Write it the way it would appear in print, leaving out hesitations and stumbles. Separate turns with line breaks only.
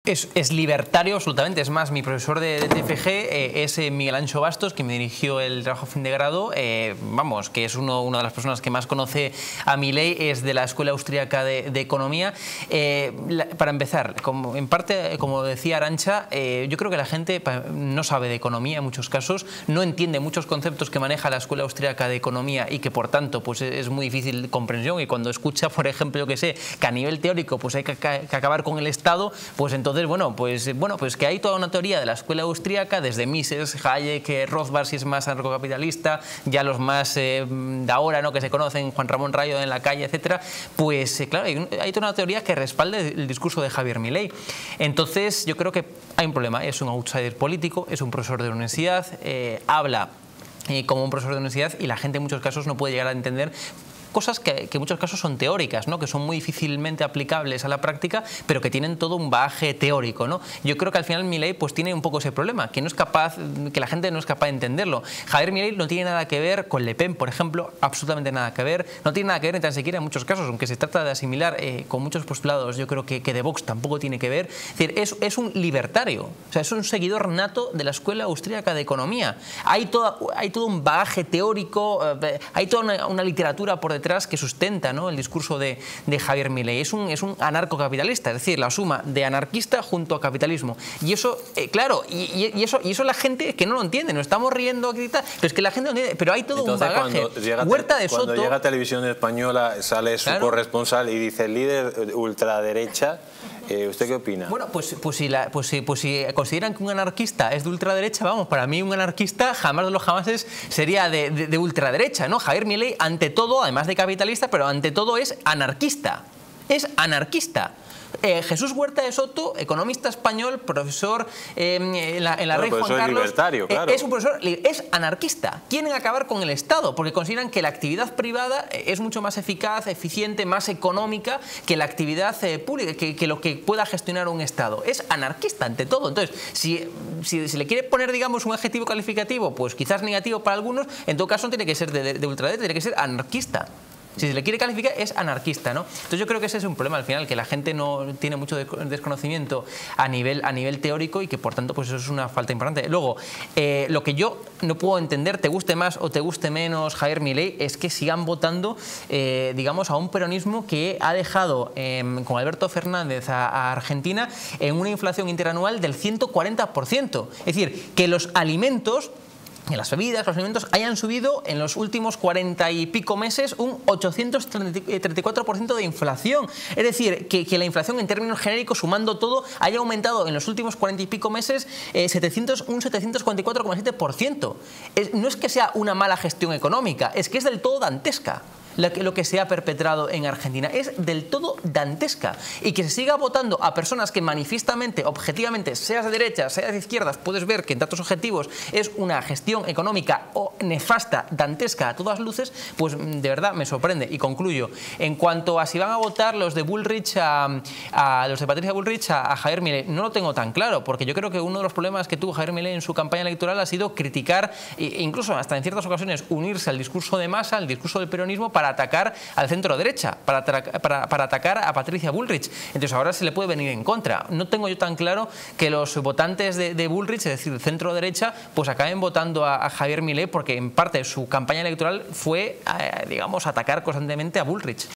Es libertario absolutamente. Es más, mi profesor de TFG es Miguel Ancho Bastos, que me dirigió el trabajo fin de grado. Vamos, que es una de las personas que más conoce a Milei, es de la Escuela Austríaca de Economía. Para empezar, en parte, como decía Arantxa, yo creo que la gente no sabe de economía en muchos casos, no entiende muchos conceptos que maneja la Escuela Austríaca de Economía y que por tanto pues es muy difícil de comprensión, y cuando escucha, por ejemplo, yo que sé, que a nivel teórico pues hay que acabar con el Estado, pues entonces pues que hay toda una teoría de la escuela austríaca, desde Mises, Hayek, Rothbard, si es más anarcocapitalista, ya los más de ahora, ¿no?, que se conocen, Juan Ramón Rayo en la calle, etcétera. Pues claro, hay toda una teoría que respalde el discurso de Javier Milei. Entonces yo creo que hay un problema. Es un outsider político, es un profesor de la universidad, habla como un profesor de universidad, y la gente en muchos casos no puede llegar a entender cosas que en muchos casos son teóricas, ¿no?, que son muy difícilmente aplicables a la práctica, pero que tienen todo un bagaje teórico, ¿no? Yo creo que al final Milei pues tiene un poco ese problema, que la gente no es capaz de entenderlo. Javier Milei no tiene nada que ver con Le Pen, por ejemplo, absolutamente nada que ver. No tiene nada que ver ni tan siquiera en muchos casos, aunque se trata de asimilar con muchos postulados, yo creo que de Vox tampoco tiene que ver. Es decir, es un libertario, o sea, es un seguidor nato de la Escuela Austríaca de Economía. Hay todo un bagaje teórico, hay toda una literatura por detrás que sustenta, ¿no?, el discurso de Javier Milei. Es un anarcocapitalista, es decir, la suma de anarquista junto a capitalismo. Y eso, claro, y eso la gente que no lo entiende. Nos estamos riendo aquí y tal, pero es que la gente no entiende. Pero hay todo un bagaje.
Cuando llega a Televisión Española, sale su corresponsal y dice líder ultraderecha. ¿Usted qué opina?
Bueno, pues si consideran que un anarquista es de ultraderecha, vamos, para mí un anarquista jamás de los jamases sería de ultraderecha, ¿no? Javier Milei, ante todo, además de capitalista, pero ante todo es anarquista. Es anarquista. Jesús Huerta de Soto, economista español, profesor en la Rey Juan Carlos,
libertario, claro.
Es un profesor, es anarquista. Quieren acabar con el Estado porque consideran que la actividad privada es mucho más eficaz, eficiente, más económica que la actividad pública, que lo que pueda gestionar un Estado. Es anarquista ante todo. Entonces, si le quiere poner, digamos, un adjetivo calificativo, pues quizás negativo para algunos, en todo caso no tiene que ser de ultraderecha, tiene que ser anarquista. Si se le quiere calificar, es anarquista, ¿no? Entonces yo creo que ese es un problema al final, que la gente no tiene mucho desconocimiento a nivel teórico, y que por tanto pues eso es una falta importante. Luego, lo que yo no puedo entender, te guste más o te guste menos Javier Milei, es que sigan votando, digamos, a un peronismo que ha dejado con Alberto Fernández a Argentina en una inflación interanual del 140%. Es decir, que los alimentos, las bebidas, los alimentos hayan subido en los últimos 40 y pico meses un 834% de inflación. Es decir, que la inflación en términos genéricos, sumando todo, haya aumentado en los últimos 40 y pico meses un 744,7%. No es que sea una mala gestión económica, es que es del todo dantesca lo que se ha perpetrado en Argentina. Es del todo dantesca. Y que se siga votando a personas que manifiestamente, objetivamente, seas de derecha, seas de izquierdas, puedes ver que en datos objetivos es una gestión económica nefasta, dantesca a todas luces, pues de verdad me sorprende. Y concluyo, en cuanto a si van a votar los de Bullrich los de Patricia Bullrich a Javier Milei, no lo tengo tan claro, porque yo creo que uno de los problemas que tuvo Javier Milei en su campaña electoral ha sido criticar, e incluso hasta en ciertas ocasiones unirse al discurso de masa, al discurso del peronismo, para atacar al centro derecha, para atacar a Patricia Bullrich. Entonces ahora se le puede venir en contra. No tengo yo tan claro que los votantes de Bullrich, es decir, centro derecha, pues acaben votando a Javier Milei, porque en parte su campaña electoral fue, digamos, atacar constantemente a Bullrich.